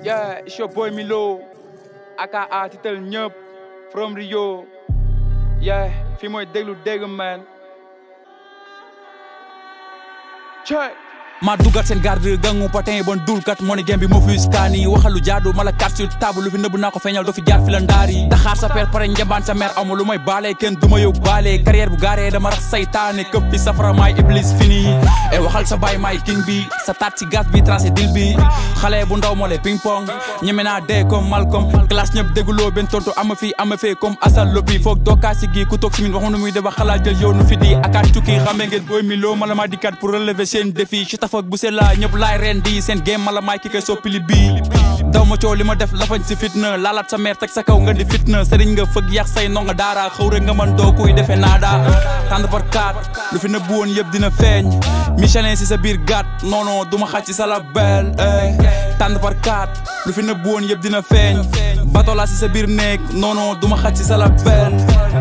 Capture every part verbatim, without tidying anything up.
Yeah, it's your boy Milo, aka title ñëpp from Rio. Yeah, fii mooy Deglou Degu man. Check. ma dugat seen garde gangu patin bon dulkat moo ne game bi moo fi skaani waxalu jaadu mala carte sur table lu fi nëbb naa ko feeñal doo fi jaar fi la ndaari daxaar sa père pare njambaan sa mère amul lu may baale kenn du ma yow baale carrière bu gaaree dama rax saytaane këpp fi safara maay iblis fini e waxal sa baay maay king bi sa taat ci gas bi tracé dil bi xale bu ndaw moo le ping pong ñeme naa dee comme Malcolm classe ñëpp dégguloo benn tontu ama fi ama fee comme asal lobby foog dookaa si gi ku toog si min waxu nu muy deba xalaat jël yow nu fi di akaat tukki xamee ngeen booy Milo mala ma dikkat pour relever seen défi foog bu seen la ñëpp laay ren di seen game mala maay ki koy soppili bii daw ma coow li ma def lafañ si fitna laalaat sa mère teg sa kaw nga di fitna sëriñ nga fëgg yax say ndonga daara xëw rek nga man doo kuy defee naada tànd par kaat lu fi nëbbu woon yëpp dina feeñ Michelin si sa biir gàtt non non du ma xaj ci sa la belle tànd par kaat lu fi nëbbu woon yëpp dina feeñ batola si sa biir néeg non non du ma xaj ci sa la belle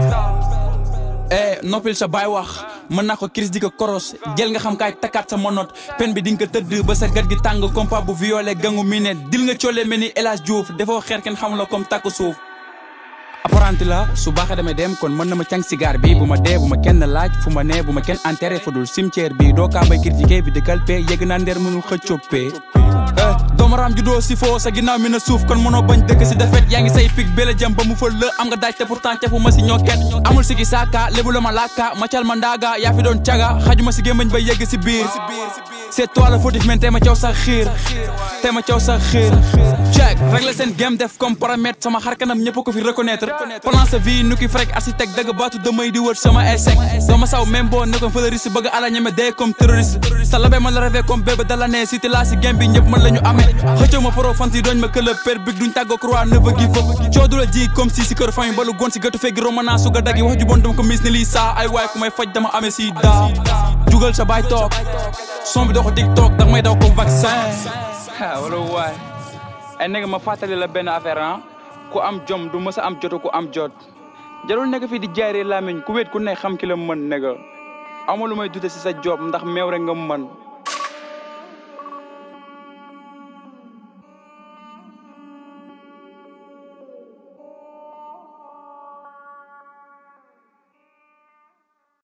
eh noppil sa baay wax mën naa ko crise di ko koros jël nga xam kaay takkaat sa monot pen bi di nga ko tëdd ba sa gat gi tàng compa bu violé gangu minet dil nga coole mel ni El Hadj Diouf defoo xeer kenn xamula comme takku suuf apprenti la su baaxee damay dem kon mën na ma càng cigare bi bu ma dee bu ma kenn laaj fu ma nee bu ma kenn enterré fa dul cimetière bi doo kaa bay critiqué bi di calpé yegg naa ndeer mënul xëccoppee doomaraam ju doo si foo sa ginnaaw mi na suuf kon mënoo bañ dëkk si defet yaa ngi say pig bela jëm ba mu fël la am nga daaj te pourtant tefu ma si ñokket amul si gi saaka lébu la ma laaka ma cal ma ndaaga yaa fi doon caga xajuma si gémmañ ba yegg si biir c'est toi le fautif men tey ma caw sa xiir tey ma caw sa xiir check régler seen game def comme paramètre sama xar kanam ñëpp ko fi reconnaître plan sa vie nu ki frek architecte dëgg baatu damay di wër sama échec dooma saw même boo nekkoon fleuriste bëgg ala ñeme dee comme terroriste sa labe ma la rêvé comme bébé dala ne si te laa si game bi ñëpp mën la ñu amee xëccoo ma pro fan si doñ ma këlëb per big duñ tàggoo croix never give up coodu la ji comme si si kër famille balu gon si gëtu feggi romana suga dagi wax ju bon dama ko mis ni lii saa ay waay ku may faj dama amee si daa jugal sa baay toog son bi doo ko TikTok danga may daw comme vaccin wala waay ay nega ma fàttali la benn affaire ah ku am jom du mës a am jotu ku am jot jarul nekk fii di jaaree lamiñ ku wéet ku ne xam ki la mën nega amul lu may dute si sa job ndax meew rek nga mën